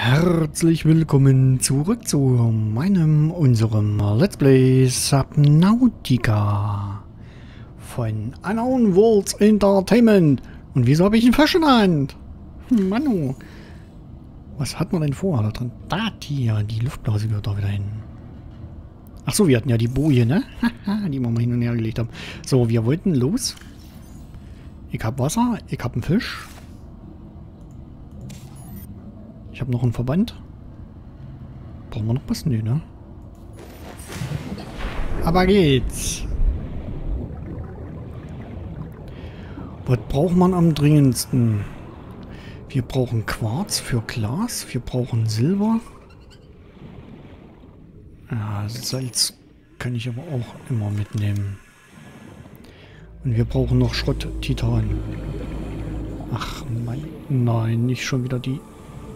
Herzlich willkommen zurück zu unserem Let's Play Subnautica von Unknown Worlds Entertainment. Und wieso habe ich einen Fisch in der Hand? Manu. Was hat man denn vor da drin? Da, die Luftblase gehört da wieder hin. Achso, wir hatten ja die Boje, ne? Die wir mal hin und her gelegt haben. So, wir wollten los. Ich habe Wasser, ich habe einen Fisch. Ich habe noch einen Verband. Brauchen wir noch was? Nee, ne? Aber geht's. Was braucht man am dringendsten? Wir brauchen Quarz für Glas. Wir brauchen Silber. Ja, Salz kann ich aber auch immer mitnehmen. Und wir brauchen noch Schrott, Titan. Ach nein, nicht schon wieder die.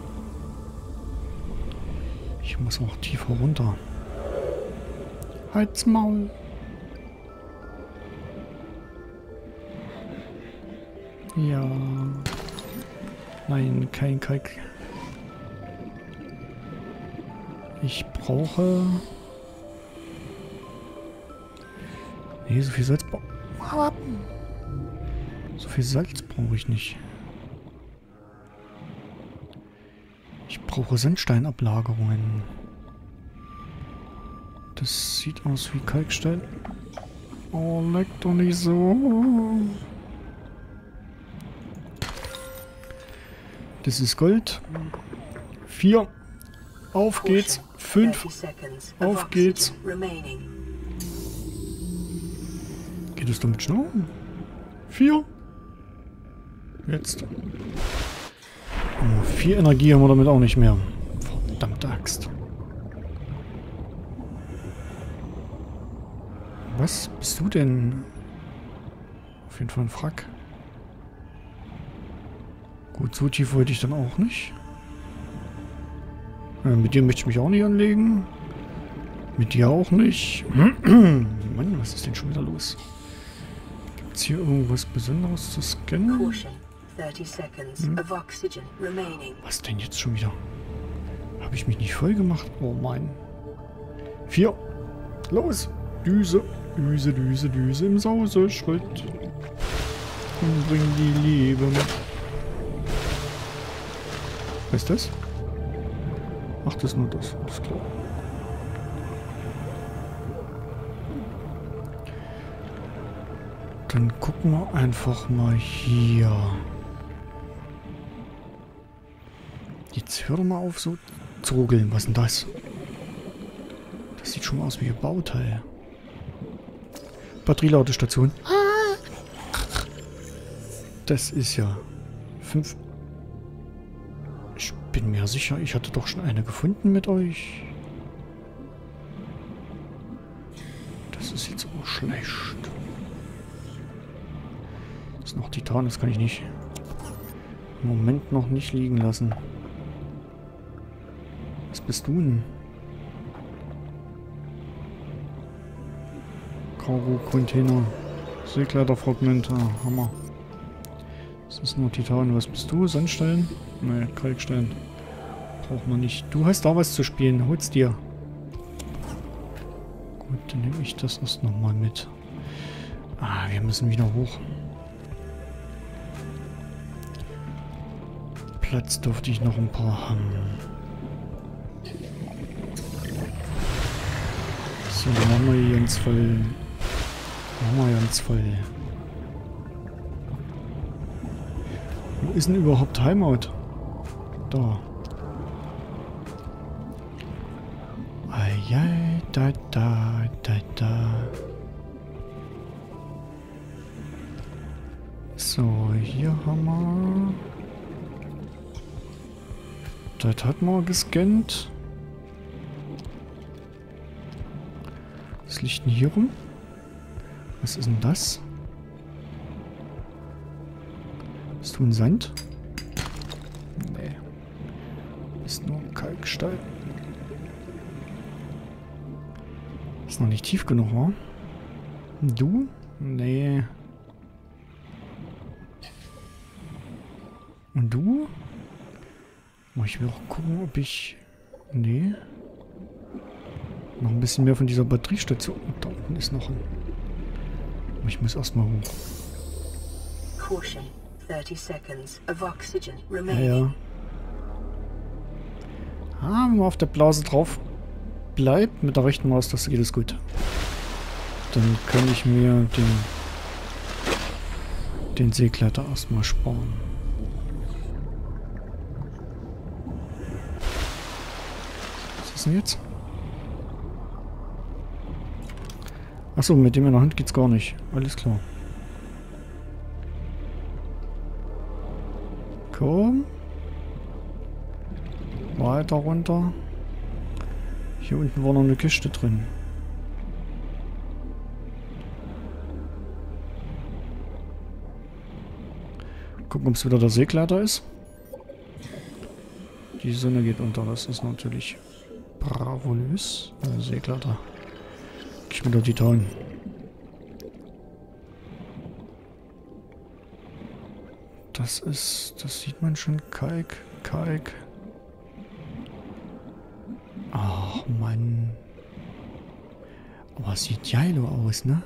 Ich muss auch tiefer runter. Halt's Maul. Ja. Nein, kein Kalk. Ich brauche... Nee, so viel Salz brauche ich nicht. Ich brauche Sandsteinablagerungen. Das sieht aus wie Kalkstein. Oh, leck doch nicht so. Das ist Gold. 4. Auf geht's. 5. Auf geht's. Geht es damit schnell? 4. Jetzt. Oh, 4 Energie haben wir damit auch nicht mehr. Verdammte Axt. Was bist du denn? Auf jeden Fall ein Frack. Gut, so tief wollte ich dann auch nicht. Mit dir möchte ich mich auch nicht anlegen. Mit dir auch nicht. Mann, was ist denn schon wieder los? Gibt es hier irgendwas Besonderes zu scannen? 30 seconds of oxygen remaining. Was denn jetzt schon wieder? Habe ich mich nicht voll gemacht? Oh mein. 4. Los. Düse. Düse, Düse, Düse im Sauseschritt. Und bring die Liebe mit. Was ist das? Ach, das ist nur das. Das ist klar. Dann gucken wir einfach mal hier. Jetzt hör doch mal auf so zu ruckeln. Was ist denn das? Das sieht schon mal aus wie ein Bauteil. Batterieladestation. Das ist ja 5. Ich bin mir sicher, ich hatte doch schon eine gefunden mit euch. Das ist jetzt aber schlecht. Das ist noch Titan, das kann ich nicht. Im Moment noch nicht liegen lassen. Was bist du denn? Cargo-Container. Seekleiderfragmente. Hammer. Das ist nur Titan. Was bist du? Sandstein? Ne, Kalkstein. Braucht man nicht. Du hast da was zu spielen. Hol's dir. Gut, dann nehme ich das erst nochmal mit. Ah, wir müssen wieder hoch. Platz durfte ich noch ein paar haben. So, dann machen wir hier ganz voll. Machen wir ganz voll. Wo ist denn überhaupt Heimat? Da. Eieiei, da. So, hier haben wir... Das hat man gescannt. Was liegt denn hier rum? Was ist denn das? Bist du ein Sand? Nee. Ist nur Kalkstein. Ist noch nicht tief genug, wa? Du? Nee. Und du? Oh, ich will auch gucken, ob ich... Nee. Noch ein bisschen mehr von dieser Batteriestation. Da unten ist noch ein... Aber ich muss erstmal hoch. Caution. 30 seconds of oxygen Ja, remaining. ja. Ah, wenn man auf der Blase drauf bleibt, mit der rechten Maustaste geht es gut. Dann kann ich mir den Seegleiter erstmal sparen. Was ist denn jetzt? Achso, mit dem in der Hand geht's gar nicht. Alles klar. Komm. Weiter runter. Hier unten war noch eine Kiste drin. Gucken, ob es wieder der Seegleiter ist. Die Sonne geht unter. Das ist natürlich bravulös. Seegleiter. Ich wieder Titan. Das sieht man schon. Kalk. Ach, Mann. Aber es sieht geil aus, ne?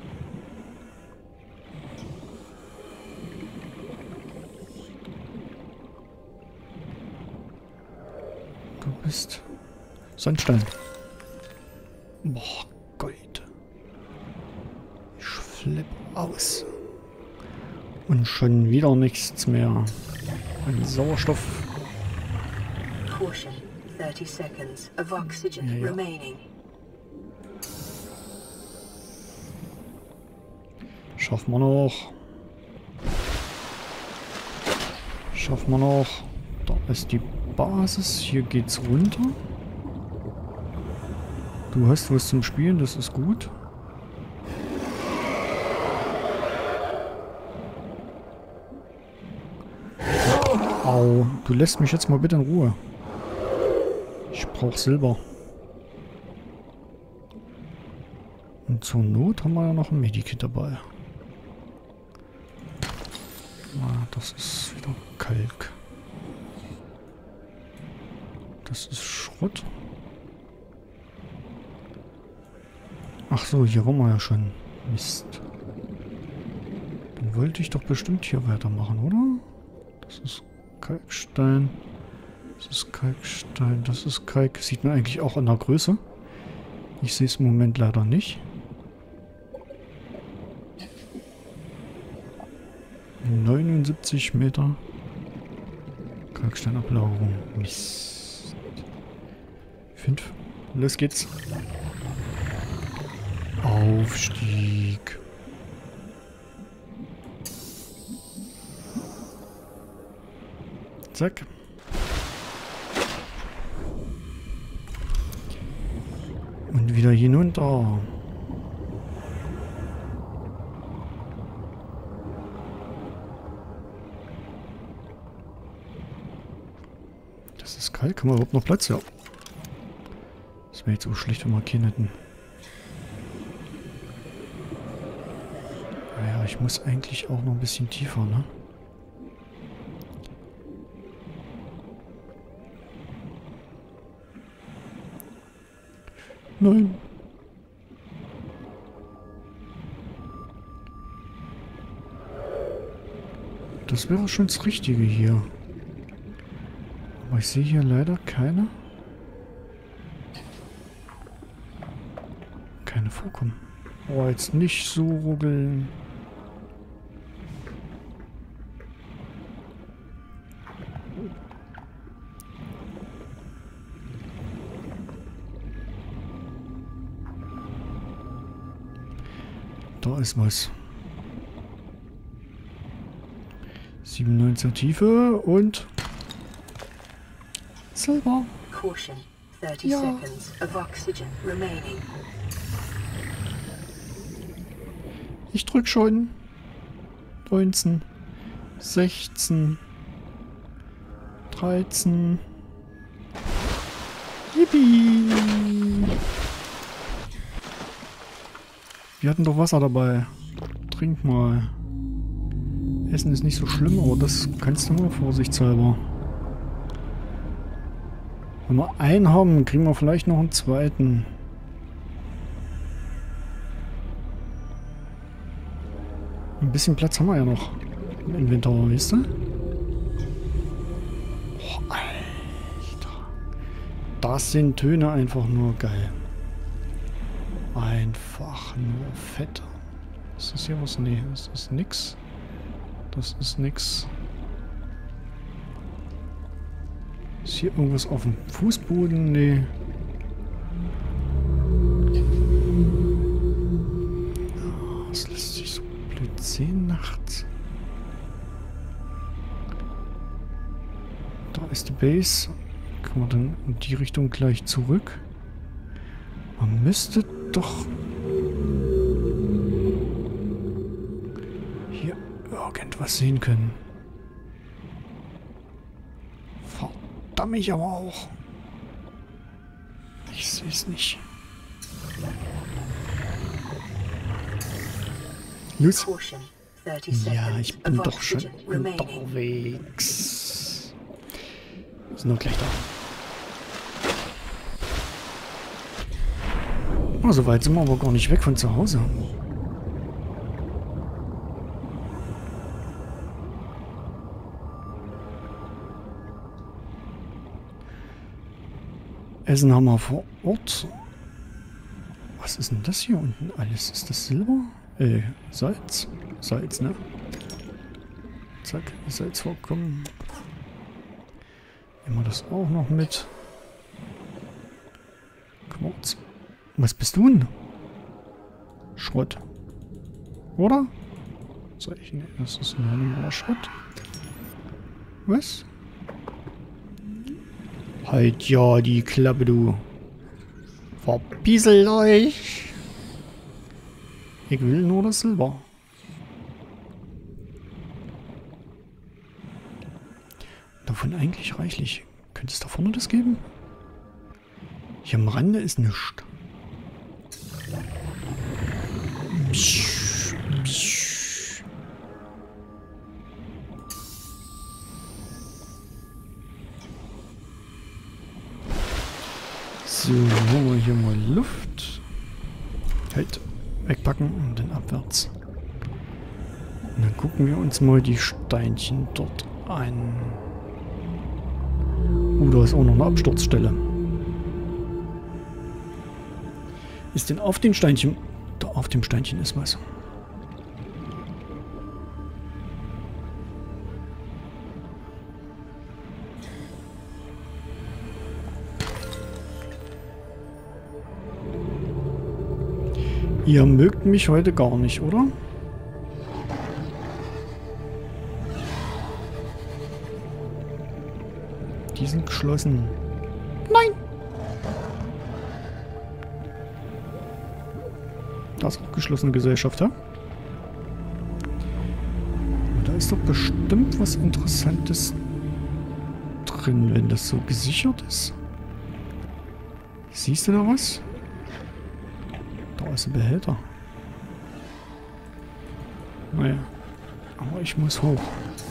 Du bist Sandstein. Boah, Gold. Ich flippe aus. Und schon wieder nichts mehr. Ein Sauerstoff. Caution. 30 seconds of oxygen Ja, ja. remaining. Schaffen wir noch. Schaffen wir noch. Da ist die Basis. Hier geht's runter. Du hast was zum Spielen, das ist gut. Au, du lässt mich jetzt mal bitte in Ruhe. Ich brauche Silber. Und zur Not haben wir ja noch ein Medikit dabei. Ah, das ist wieder Kalk. Das ist Schrott. Ach so, hier waren wir ja schon. Mist. Dann wollte ich doch bestimmt hier weitermachen, oder? Das ist Kalkstein. Das ist Kalkstein. Das ist Kalk. Sieht man eigentlich auch an der Größe. Ich sehe es im Moment leider nicht. 79 Meter. Kalksteinablagerung. Mist. 5. Los geht's. Aufstieg. Zack. Und wieder hinunter. Das ist kalt. Haben wir überhaupt noch Platz? Ja. Das wäre jetzt so schlecht, wenn wir keinen hätten. Naja, ich muss eigentlich auch noch ein bisschen tiefer, ne? Nein. Das wäre schon das Richtige hier. Aber ich sehe hier leider keine Vorkommen. Oh, jetzt nicht so ruckeln. Da ist was. 97er Tiefe und Silber. Caution. 30 seconds of oxygen remaining. Ich drück schon. 19. 16. 13. Yippie. Wir hatten doch Wasser dabei. Trink mal. Essen ist nicht so schlimm, aber das kannst du nur vorsichtshalber. Wenn wir einen haben, kriegen wir vielleicht noch einen zweiten. Ein bisschen Platz haben wir ja noch im Inventar, weißt du? Oh, Alter. Das sind Töne einfach nur geil. Einfach nur fett. Ist das hier was? Nee, das ist nix. Das ist nix. Ist hier irgendwas auf dem Fußboden? Nee. Das lässt sich so blöd sehen nachts. Da ist die Base. Kommen wir dann in die Richtung gleich zurück. Man müsste doch hier irgendwas sehen können. Verdammt mich aber auch. Ich sehe es nicht. Los. Ja, ich bin doch schon unterwegs. Wir sind noch gleich da. Oh, so weit sind wir aber gar nicht weg von zu Hause. Essen haben wir vor Ort. Was ist denn das hier unten alles? Ist das Silber? Salz? Salz, ne? Zack, Salz vorkommen. Nehmen wir das auch noch mit. Quarz. Was bist du denn? Schrott. Oder? Soll ich ne? Das ist ein normaler Schrott. Was? Halt ja die Klappe, du. Verbiesel euch. Ich will nur das Silber. Davon eigentlich reichlich. Könnte es da vorne das geben? Hier am Rande ist nichts. So, holen wir hier mal Luft. Halt, wegpacken und dann abwärts. Und dann gucken wir uns mal die Steinchen dort an. Da ist auch noch eine Absturzstelle. Ist denn auf den Steinchen... Da auf dem Steinchen ist was. Ihr mögt mich heute gar nicht, oder? Die sind geschlossen. Nein! Das ist auch geschlossene Gesellschaft, ja? Und da ist doch bestimmt was Interessantes drin, wenn das so gesichert ist. Siehst du da was? Da ist ein Behälter. Naja. Aber ich muss hoch.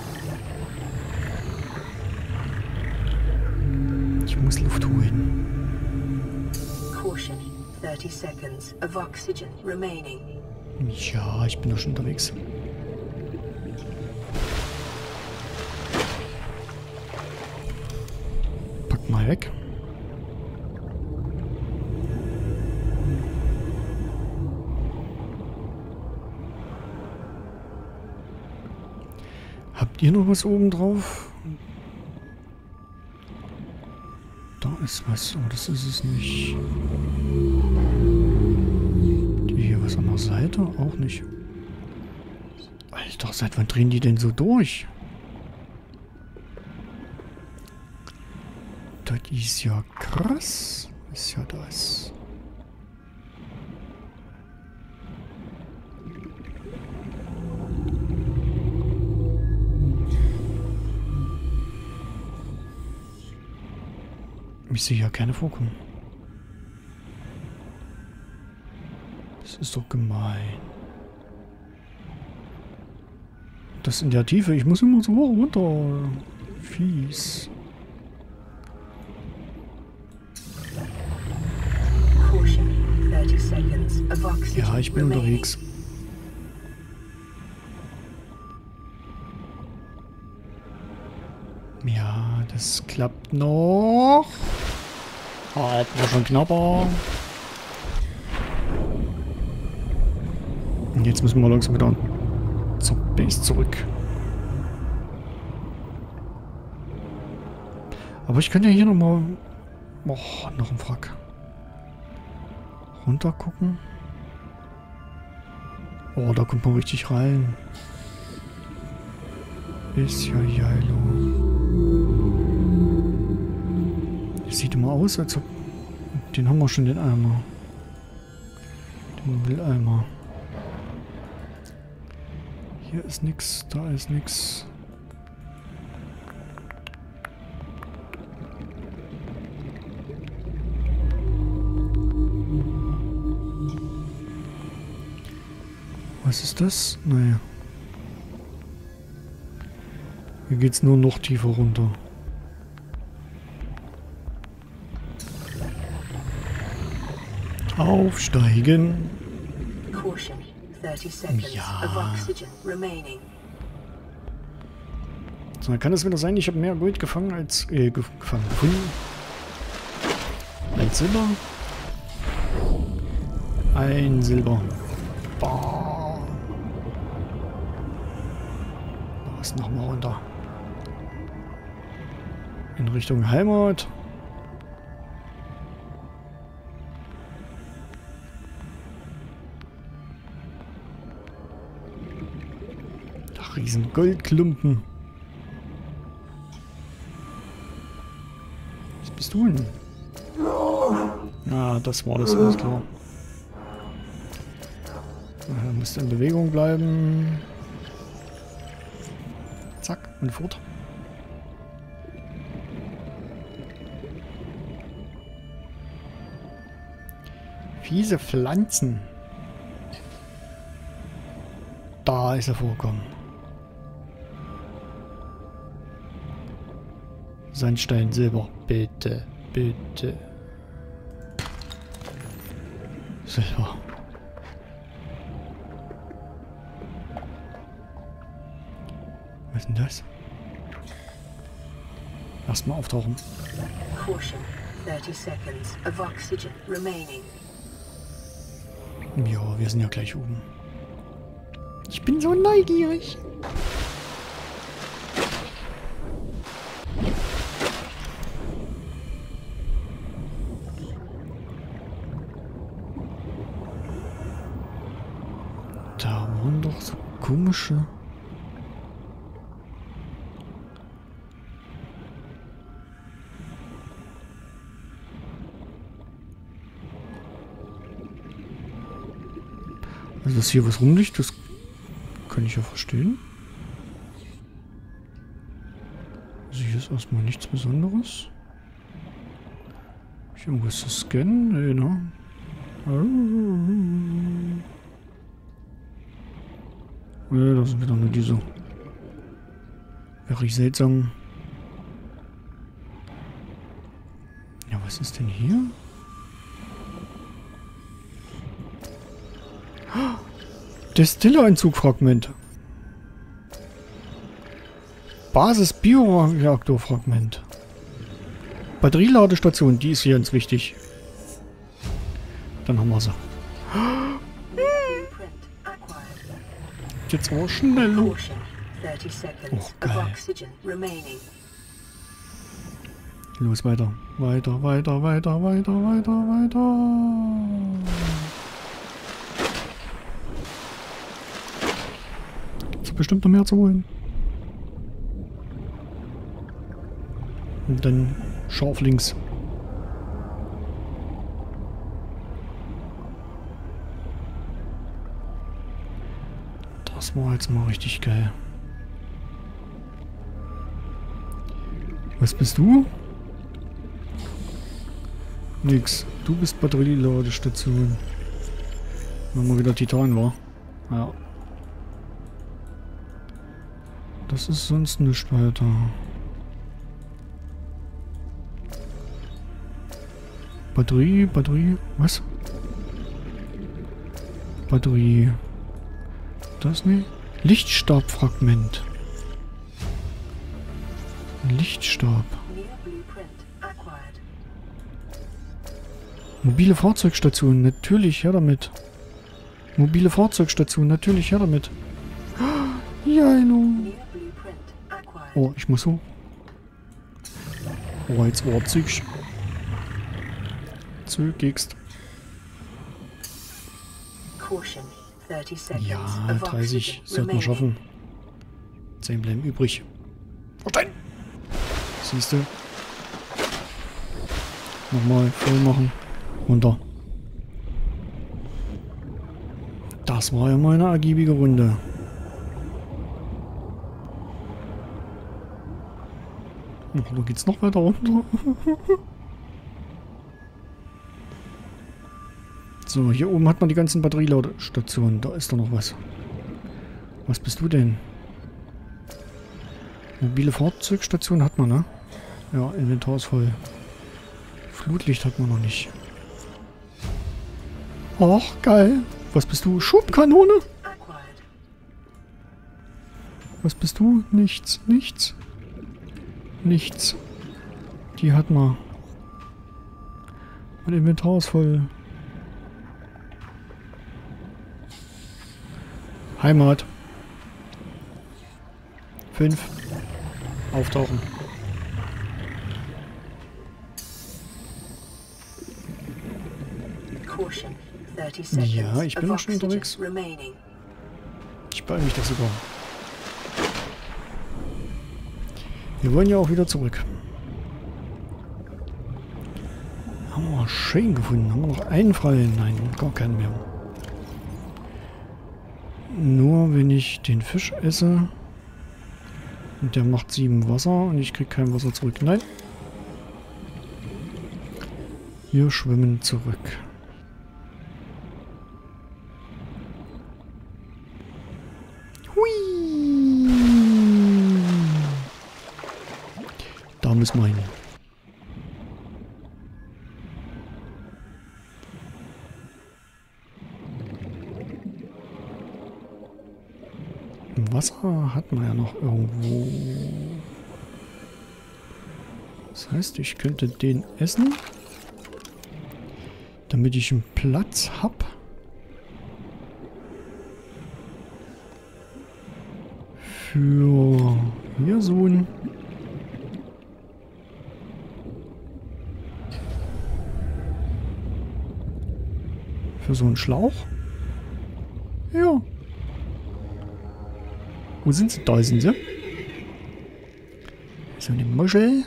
Ich muss Luft holen. Caution. 30 seconds of oxygen remaining. Ja, ich bin doch schon unterwegs. Pack mal weg. Habt ihr noch was oben drauf? Da ist was, aber das ist es nicht. Hier was an der Seite? Auch nicht. Alter, seit wann drehen die denn so durch? Das ist ja krass. Ist ja das. Ich sehe ja keine vorkommen. Das ist doch gemein. Das in der Tiefe. Ich muss immer so hoch runter. Fies. seconds of oxygen Ja, ich bin remaining. unterwegs. Ja, das klappt noch. Halt, war schon knapper. Und jetzt müssen wir langsam wieder zur Base zurück. Aber ich könnte ja hier nochmal... Oh, noch ein Wrack. Runter gucken. Oh, da kommt man richtig rein. Ist ja geilo. Das sieht immer aus, als ob... Den haben wir schon, den Eimer. Den Mülleimer. Hier ist nix, da ist nix. Was ist das? Naja. Hier geht's nur noch tiefer runter. Aufsteigen. Caution, 30 seconds Ja. of oxygen remaining. So, dann kann es wieder sein, ich habe mehr Gold gefangen als... gefunden. Als Silber. Ein Silber. Boah. Was nochmal runter. In Richtung Heimat. Ach, riesen Goldklumpen. Was bist du denn? Ah, das war das, alles klar. Er müsste in Bewegung bleiben. Zack, und fort. Fiese Pflanzen. Da ist er vorgekommen. Sandstein, Silber. Bitte, bitte. Silber. Was ist denn das? Erstmal auftauchen. Caution, 30 seconds of oxygen remaining. Ja, wir sind ja gleich oben. Ich bin so neugierig. Da waren doch so komische... Also, dass hier was rumliegt, das kann ich ja verstehen. Also hier ist erstmal nichts Besonderes. Hab ich irgendwas zu scannen? Nee, ne? Ja, das sind wieder nur diese. Wäre seltsam. Ja, was ist denn hier? Destilleranzugfragment. Basis-Bioreaktorfragment. Batterieladestation, die ist hier ganz wichtig. Dann haben wir sie. Blueprint acquired. Jetzt aber schnell. Caution, 30 seconds Oh, of geil. oxygen remaining. Los, weiter. Weiter, weiter, weiter, weiter, weiter, weiter. Gibt's bestimmt noch mehr zu holen. Und dann scharf links. Das war jetzt mal richtig geil. Was bist du? Nix. Du bist Batterieladestation. Wenn mal wieder Titan war. Ja. Das ist sonst nicht weiter. Batterie. Was? Batterie. Das nicht? Lichtstabfragment. Lichtstab. New blueprint acquired. Mobile Fahrzeugstation, natürlich, her damit. Mobile Fahrzeugstation, natürlich, her damit. Ja, hallo. New blueprint acquired. Oh, ich muss so. Oh, jetzt war Züg. Zögigst. Caution. 30 seconds Ja, of 30 oxygen sollten wir remaining. schaffen. 10 bleiben übrig. Verstanden. Siehst du? Nochmal voll machen. Runter. Das war ja mal eine ergiebige Runde. Ach, da geht's noch weiter runter. So, hier oben hat man die ganzen Batterieladestationen. Da ist doch noch was. Was bist du denn? Mobile Fahrzeugstation hat man, ne? Ja, Inventar ist voll. Flutlicht hat man noch nicht. Ach, geil. Was bist du? Schubkanone? Acquired. Was bist du? Nichts, nichts. Nichts. Die hat man. Mein Inventar ist voll. Heimat. 5. Auftauchen. Caution. 30 seconds Ja, ich bin of auch schon oxygen unterwegs. remaining. Ich beeile mich das sogar. Wir wollen ja auch wieder zurück. Haben wir schön gefunden. Haben wir noch einen frei? Nein, gar keinen mehr. Nur wenn ich den Fisch esse und der macht 7 Wasser und ich kriege kein Wasser zurück. Nein. Wir schwimmen zurück. Hui. Da müssen wir hin. Wasser hat man ja noch irgendwo. Das heißt, ich könnte den essen, damit ich einen Platz habe. Für hier so ein... Für so einen Schlauch. Ja. Wo sind sie? Da sind sie. So eine Muschel.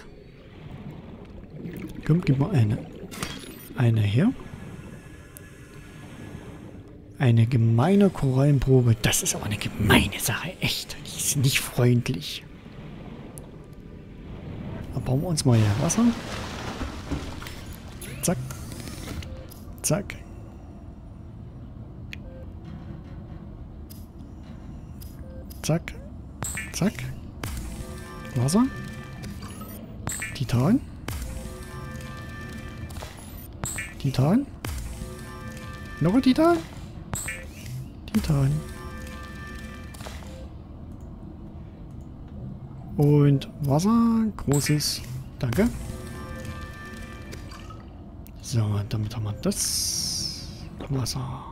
Komm, gib mal eine. Eine her. Eine gemeine Korallenprobe. Das ist aber eine gemeine Sache. Echt. Die ist nicht freundlich. Da bauen wir uns mal hier Wasser. Zack. Zack. Zack. Zack. Wasser. Titan. Titan. Noch ein Titan. Titan. Und Wasser. Großes. Danke. So, damit haben wir das. Wasser.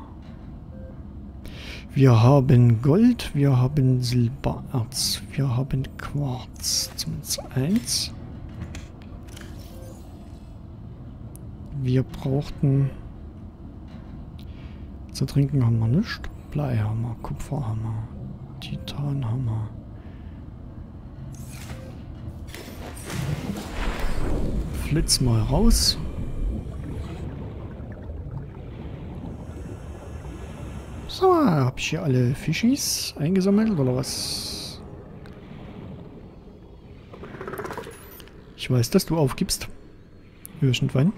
Wir haben Gold, wir haben Silbererz, wir haben Quarz, zumindest 1. Wir brauchten... Zu trinken haben wir nichts. Blei haben wir, Kupfer haben wir, Titan haben wir. Flitz mal raus. So, habe ich hier alle Fischis eingesammelt oder was? Ich weiß, dass du aufgibst. Irgendwann.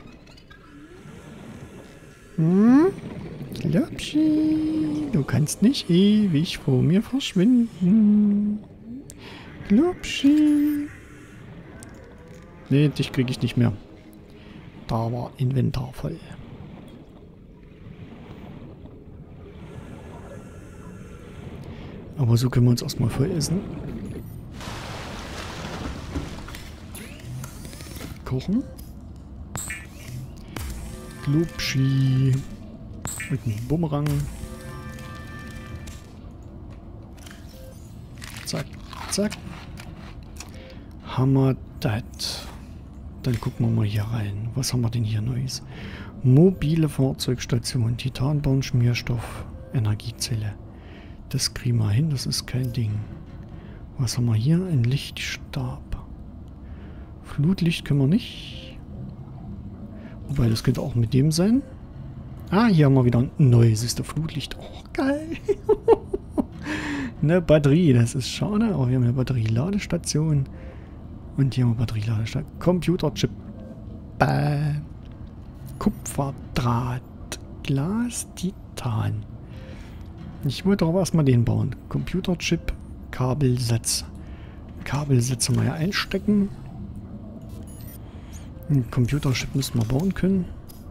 Glubschi, du kannst nicht ewig vor mir verschwinden. Glubschi. Nee, dich kriege ich nicht mehr. Da war Inventar voll. Aber so können wir uns erstmal voll essen. Kochen. Glubschi. Und ein Bumerang. Zack, zack. Haben wir das. Dann gucken wir mal hier rein. Was haben wir denn hier Neues? Mobile Fahrzeugstation, Titanborn, Schmierstoff, Energiezelle. Das kriegen wir hin, das ist kein Ding. Was haben wir hier? Ein Lichtstab. Flutlicht können wir nicht. Wobei, das könnte auch mit dem sein. Ah, hier haben wir wieder ein neues. Ist der Flutlicht. Oh, geil. Eine Batterie, das ist schade. Aber wir haben eine Batterieladestation. Und hier haben wir Batterieladestation. Computerchip. Kupferdraht. Glas, Titan. Ich wollte aber erstmal den bauen. Computerchip, Kabelsatz. Kabelsatz haben wir ja einstecken. Ein Computerchip müssen wir bauen können.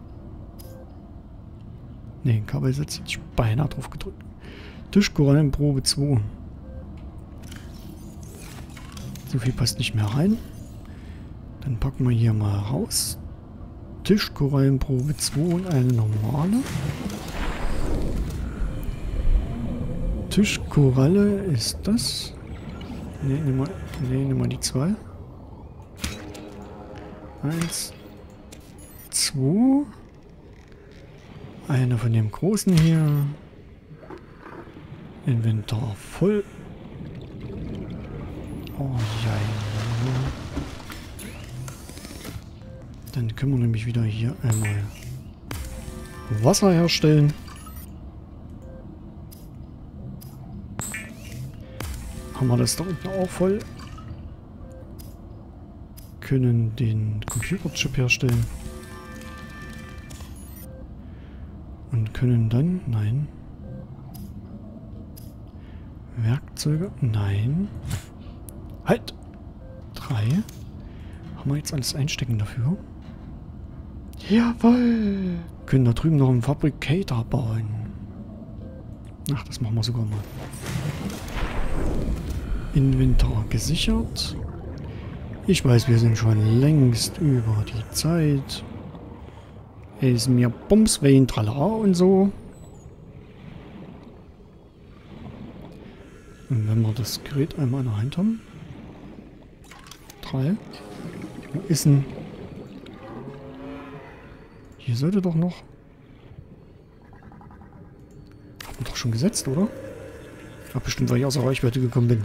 Ne, Kabelsatz hätte ich beinahe drauf gedrückt. Tischkorallenprobe 2. So viel passt nicht mehr rein. Dann packen wir hier mal raus. Tischkorallenprobe 2 und eine normale. Tischkoralle ist das. Ne, nimm mal die 2. 1, 2. Eine von dem großen hier. Inventar voll. Oh ja. Dann können wir nämlich wieder hier einmal Wasser herstellen. Haben wir das da unten auch voll. Können den Computerchip herstellen. Und können dann... Nein. Werkzeuge? Nein. Halt! 3. Haben wir jetzt alles einstecken dafür? Jawohl! Können da drüben noch einen Fabrikator bauen. Ach, das machen wir sogar mal. Inventar gesichert. Ich weiß, wir sind schon längst über die Zeit. Ist mir Bums, Wehen, Tralala und so. Und wenn wir das Gerät einmal in der Hand haben. 3. Wo ist denn? Hier sollte doch noch... Haben wir doch schon gesetzt, oder? Ach, bestimmt, weil ich außer Reichweite gekommen bin.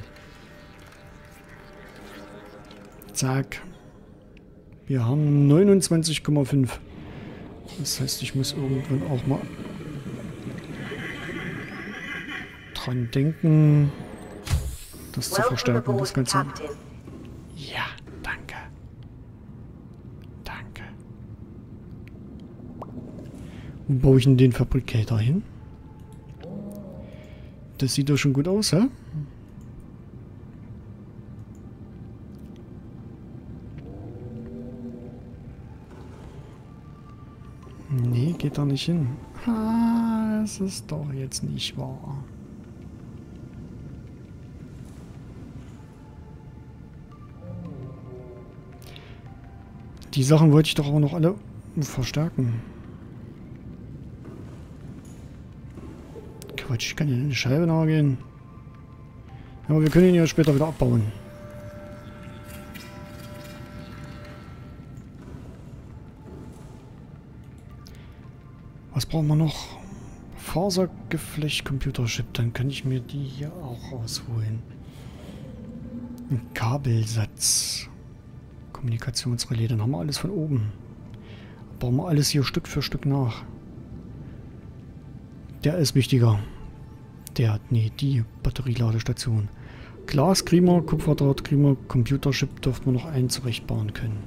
Zack. Wir haben 29,5. Das heißt, ich muss irgendwann auch mal dran denken, das zu verstärken, das Ganze. Ja, danke. Danke. Wo baue ich denn den Fabrikator hin? Das sieht doch schon gut aus, hä? Nee, geht da nicht hin. Ah, das ist doch jetzt nicht wahr. Die Sachen wollte ich doch auch noch alle verstärken. Quatsch, ich kann hier eine Scheibe nageln. Aber wir können ihn ja später wieder abbauen. Was brauchen wir noch? Fasergeflecht, Computerchip. Dann kann ich mir die hier auch rausholen. Ein Kabelsatz. Kommunikationsrelais. Dann haben wir alles von oben. Bauen wir alles hier Stück für Stück nach. Der ist wichtiger. Die Batterieladestation. Glas kriegen wir, Kupferdraht kriegen wir, Computerchip dürften wir noch einen zurechtbauen können.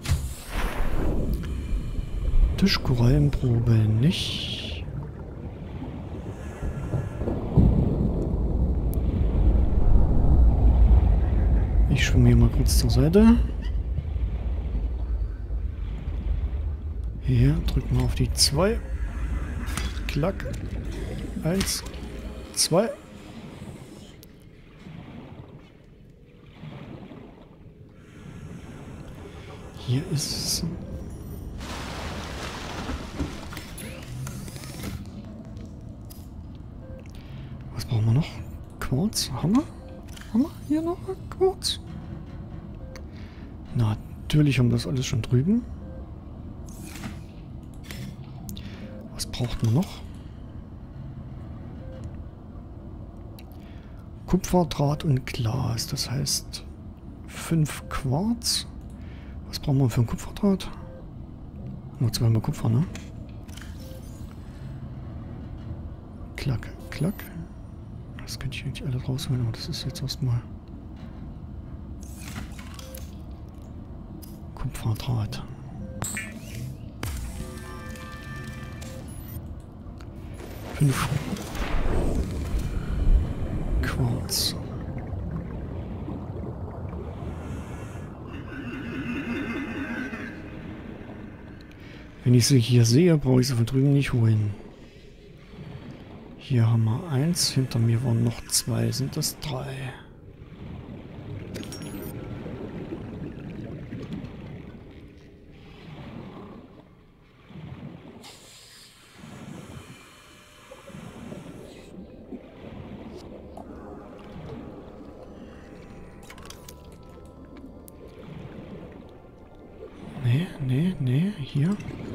Tischkorallenprobe nicht. Ich schwimme hier mal kurz zur Seite. Hier drücken wir auf die 2. Klack. 1, 2. Hier ist es. Was brauchen wir noch? Quarz? Haben wir? Haben wir hier noch Quarz? Natürlich haben wir das alles schon drüben. Was braucht man noch? Kupfer, Draht und Glas. Das heißt 5 Quarz. Was brauchen wir für ein Kupferdraht? Nur 2 mal Kupfer, ne? Klack, klack. Das könnte ich eigentlich alles rausholen, aber das ist jetzt erstmal Kupferdraht. Fünf Quarz. Wenn ich sie hier sehe, brauche ich sie von drüben nicht holen. Hier haben wir 1, hinter mir waren noch 2, sind das 3. Nee, hier.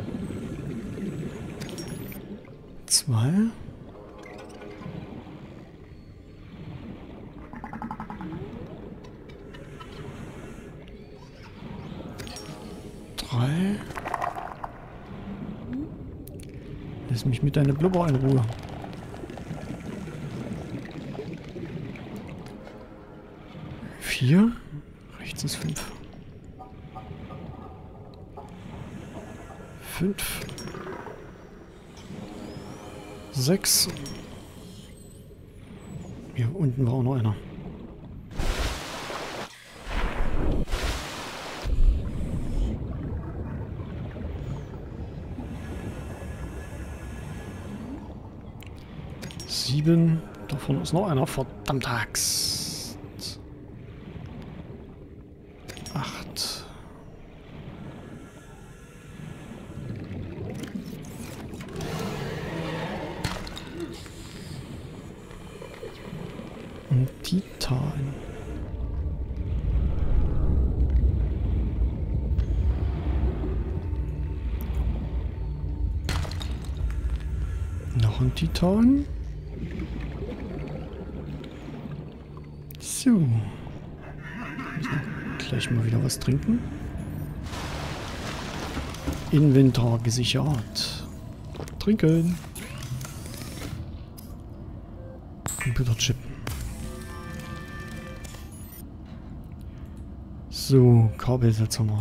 2. Lass mich mit deiner Blubber in Ruhe. Vier. Rechts ist 5. 5. 6. Hier unten war auch noch einer. Sieben. Davon ist noch einer. Verdammt Axt. 8. Und Titan. Noch ein Titan. So. Gleich mal wieder was trinken. Inventar gesichert. Trinken. Computerchip. So, Kabelsatz haben wir.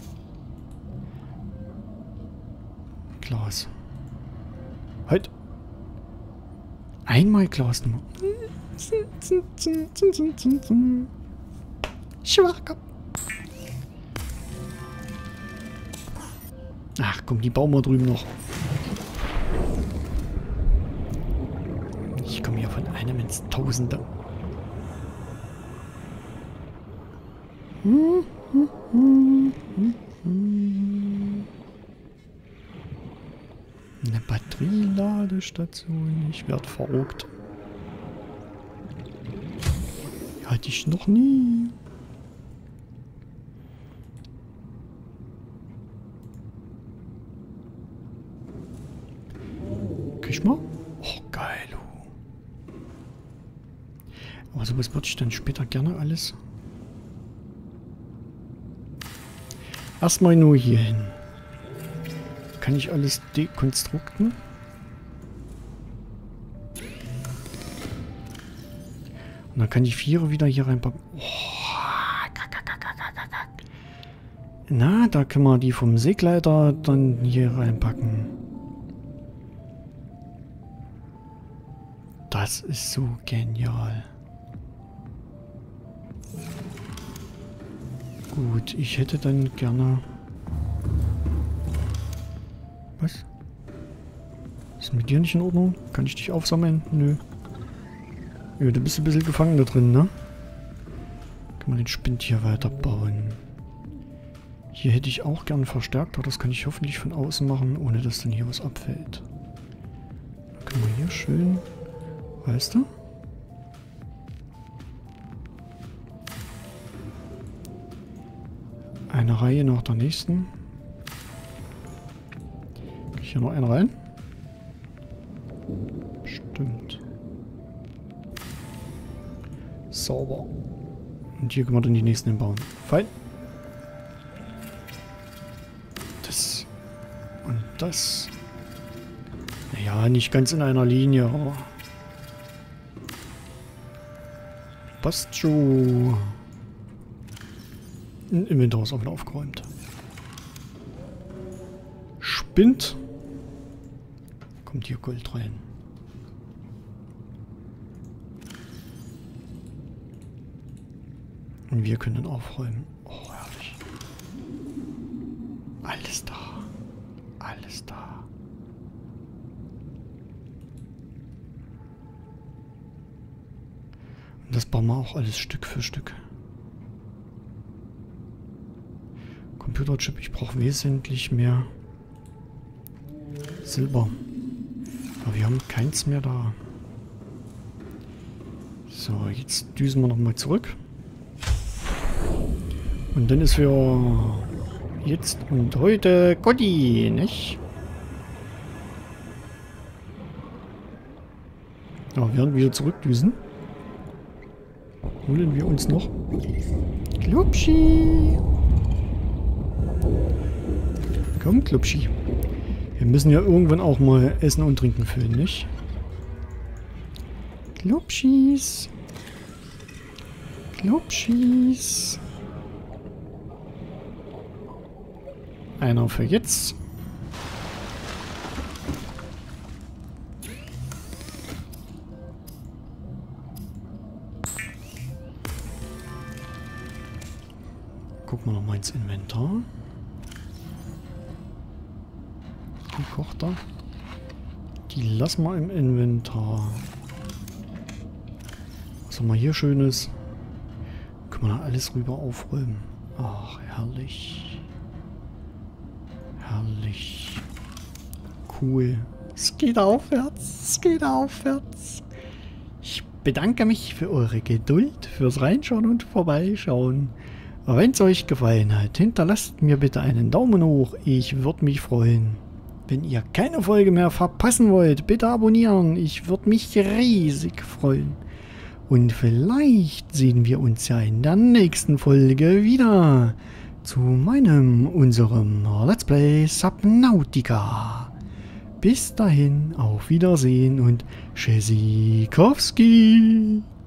Glas. Halt. Einmal Glas nur. Schwach. Ach komm, die bauen wir drüben noch. Ich komme hier von einem ins Tausende. Eine Batterieladestation. Ich werde verrückt. Hatte ich noch nie. Krieg mal? Oh, geil. Aber sowas würde ich dann später gerne alles. Erstmal nur hier hin. Kann ich alles dekonstrukten? Und dann kann ich 4 wieder hier reinpacken. Oh. Na, da können wir die vom Segleiter dann hier reinpacken. Das ist so genial. Gut, ich hätte dann gerne... Was? Ist mit dir nicht in Ordnung? Kann ich dich aufsammeln? Nö. Ja, du bist ein bisschen gefangen da drin, ne? Kann man den Spind hier weiterbauen. Hier hätte ich auch gern Verstärkter. Das kann ich hoffentlich von außen machen, ohne dass dann hier was abfällt. Dann können wir hier schön... Weißt du? Eine Reihe nach der nächsten. Krieg ich hier noch eine rein? Stimmt. Sauber. Und hier können wir dann die nächsten hinbauen. Fein. Das. Und das. Naja, nicht ganz in einer Linie, aber... Passt schon. Ein Inventar ist auch wieder aufgeräumt. Spinnt. Kommt hier Gold rein. Und wir können dann aufräumen. Oh, herrlich. Alles da. Alles da. Und das bauen wir auch alles Stück für Stück. Computerchip, ich brauche wesentlich mehr Silber. Aber wir haben keins mehr da. So, jetzt düsen wir nochmal zurück. Und dann ist für jetzt und heute Gotti, nicht? Ja, während wir zurückdüsen, holen wir uns noch Klubschi. Komm, Klubschi. Wir müssen ja irgendwann auch mal Essen und Trinken füllen, nicht? Klubschis. Klubschis. Einer für jetzt. Gucken wir noch mal ins Inventar. Die kocht da. Die lassen wir im Inventar. Was haben wir hier Schönes? Können wir da alles rüber aufräumen. Ach, herrlich. Herrlich. Cool. Es geht aufwärts. Es geht aufwärts. Ich bedanke mich für eure Geduld, fürs Reinschauen und Vorbeischauen. Wenn es euch gefallen hat, hinterlasst mir bitte einen Daumen hoch. Ich würde mich freuen. Wenn ihr keine Folge mehr verpassen wollt, bitte abonnieren. Ich würde mich riesig freuen. Und vielleicht sehen wir uns ja in der nächsten Folge wieder. Zu unserem Let's Play Subnautica. Bis dahin, auf Wiedersehen und Tschüssikowski.